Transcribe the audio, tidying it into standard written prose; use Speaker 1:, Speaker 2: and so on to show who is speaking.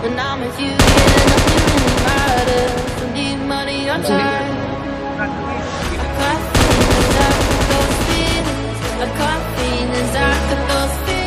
Speaker 1: When I'm with you, yeah, nothing really matters. Don't need money or time. I got feelings, I got those feelings. I got feelings, I got those feelings.